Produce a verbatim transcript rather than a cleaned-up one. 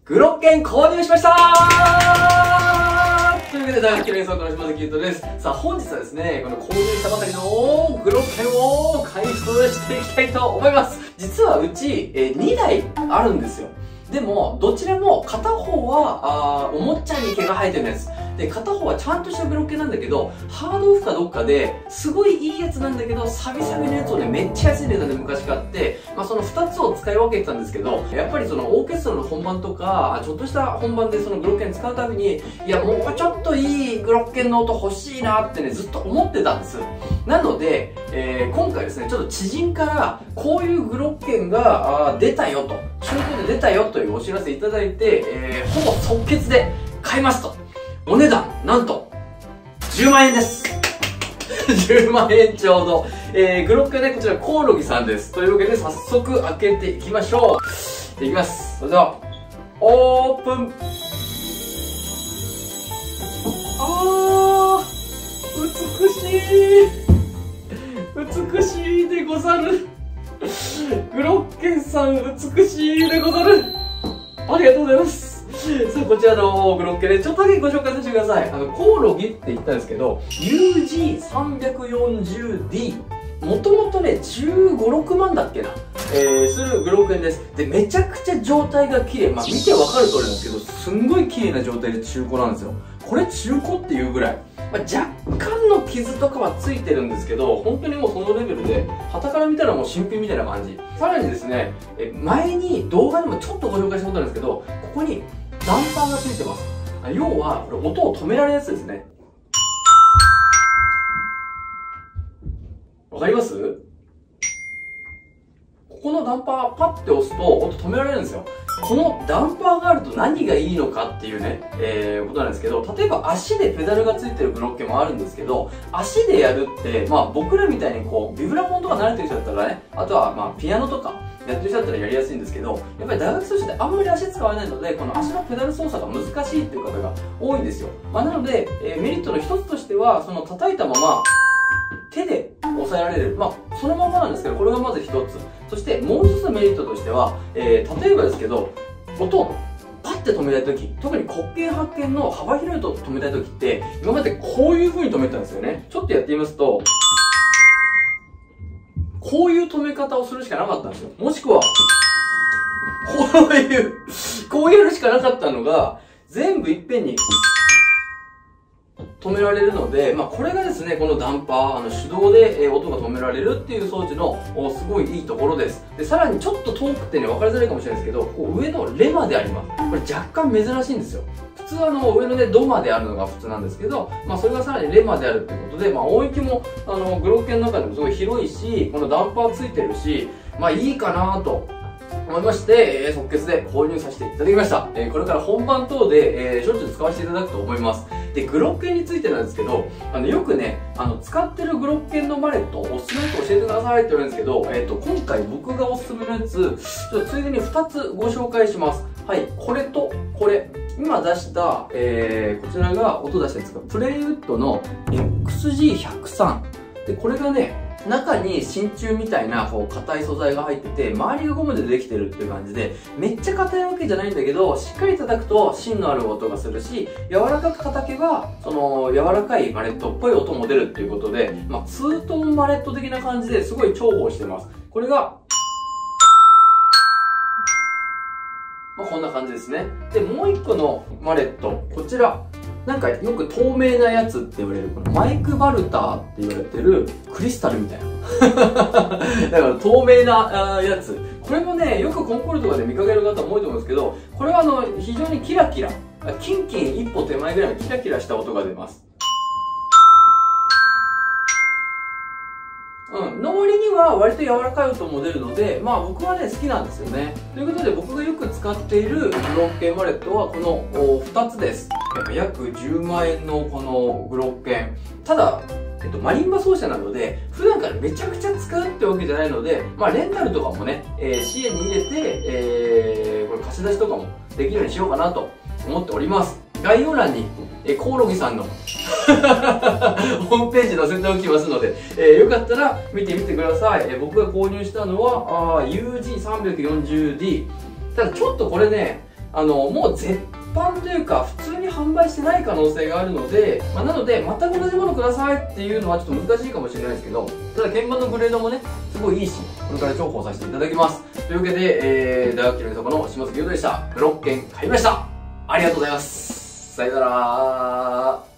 グロッケン購入しましたーというわけで、大学連想から島崎優斗です。さあ、本日はですね、この購入したばかりのグロッケンを開封していきたいと思います。実はうち、えー、にだいあるんですよ。でも、どちらも片方は、あおもちゃに毛が生えてるやつ。で、片方はちゃんとしたグロッケンなんだけど、ハードオフかどっかで、すごいいいやつなんだけど、サビサビのやつをね、めっちゃ安い値段で昔買って、まあそのふたつを使い分けてたんですけど、やっぱりそのオーケストラの本番とか、ちょっとした本番でそのグロッケン使うたびに、いや、もうちょっといいグロッケンの音欲しいなってね、ずっと思ってたんです。なので、えー、今回ですね、ちょっと知人から、こういうグロッケンがあ出たよと、中古で出たよというお知らせいただいて、えー、ほぼ即決で買いますと。お値段、なんと、じゅうまんえんです。じゅうまんえんちょうど。えー、グロッケンね、こちらコオロギさんです。というわけで、早速開けていきましょう。いきます。それでは、オープン。あー、美しい。美しいでござる。グロッケンさん、美しいでござる。ありがとうございます。さあ、こちらのグロッケンでちょっとだけご紹介させてください。あの、コオロギって言ったんですけど、ユージーさんびゃくよんじゅうディー。もともとね、じゅうご、ろくまんだっけな。えー、するグロッケンです。で、めちゃくちゃ状態が綺麗。まあ、見てわかる通りなんですけど、すんごい綺麗な状態で中古なんですよ。これ中古っていうぐらい。まあ、若干の傷とかはついてるんですけど、本当にもうそのレベルで、傍から見たらもう新品みたいな感じ。さらにですね、え前に動画でもちょっとご紹介したことあるんですけど、ここにダンパーがついてます。要は、これ音を止められるやつですね。わかります？ここのダンパーパッて押すと音止められるんですよ。このダンパーがあると何がいいのかっていうね、えー、ことなんですけど、例えば足でペダルがついてるグロッケンもあるんですけど、足でやるって、まあ僕らみたいにこう、ビブラフォンとか慣れてる人だったらね、あとはまあピアノとかやってる人だったらやりやすいんですけど、やっぱり大学生としてあんまり足使わないので、この足のペダル操作が難しいっていう方が多いんですよ。まあなので、えー、メリットの一つとしては、その叩いたまま、手で押さえられる。まあ、そのままなんですけど、これがまず一つ。そして、もう一つのメリットとしては、えー、例えばですけど、音をパッて止めたいとき、特に黒鍵発見の幅広い音を止めたいときって、今までこういう風に止めてたんですよね。ちょっとやってみますと、こういう止め方をするしかなかったんですよ。もしくは、こういう、こうやるしかなかったのが、全部いっぺんに、止められるので、まあこれがですね、このダンパー、あの手動で、えー、音が止められるっていう装置のすごいいいところです。で、さらにちょっと遠くてね、分かりづらいかもしれないですけど、こう上のレまであります。これ若干珍しいんですよ。普通あの上のね、ドまであるのが普通なんですけど、まあそれがさらにレまであるってことで、まあ音域もあのグロッケンの中でもすごい広いし、このダンパーついてるし、まあいいかなと。思いまして、えー、即決で購入させていただきました。えー、これから本番等で、えー、しょっちゅう使わせていただくと思います。で、グロッケンについてなんですけど、あの、よくね、あの、使ってるグロッケンのマレット、おすすめのやつ教えてくださいって言われるんですけど、えっと、今回僕がおすすめのやつ、ちょっとついでにふたつご紹介します。はい、これと、これ。今出した、えー、こちらが音出したやつが、プレイウッドの エックスジーひゃくさん。で、これがね、中に真鍮みたいな、こう、硬い素材が入ってて、周りがゴムでできてるっていう感じで、めっちゃ硬いわけじゃないんだけど、しっかり叩くと芯のある音がするし、柔らかく叩けば、その、柔らかいマレットっぽい音も出るっていうことで、まあ、ツートーンマレット的な感じですごい重宝してます。これが、まあ、こんな感じですね。で、もう一個のマレット、こちら。なんかよく透明なやつって言われる、このマイクバルターって言われてるクリスタルみたいな。だから透明なやつ。これもね、よくコンコルとかで見かける方も多いと思うんですけど、これはあの、非常にキラキラ、キンキン一歩手前ぐらいのキラキラした音が出ます。うん。の割には割と柔らかい音も出るので、まあ僕はね、好きなんですよね。ということで僕がよく使っているグロッケンマレットはこのふたつです。約じゅうまんえんのこのグロッケン。ただ、えっと、マリンバ奏者なので、普段からめちゃくちゃ使うってわけじゃないので、まあレンタルとかもね、えー、支援に入れて、えー、これ貸し出しとかもできるようにしようかなと思っております。概要欄に、えー、コオロギさんのホームページ載せておきますので、えー、よかったら見てみてください。えー、僕が購入したのは、ユージーさんびゃくよんじゅうディー。ただちょっとこれね、 あの、もう絶版というか、普通に販売してない可能性があるので、まあ、なので、全く同じものくださいっていうのはちょっと難しいかもしれないですけど、ただ鍵盤のグレードもね、すごいいいし、これから重宝させていただきます。というわけで、えー、大学期のみそこの下関優斗でした。ろっけん買いました。ありがとうございます。さよなら。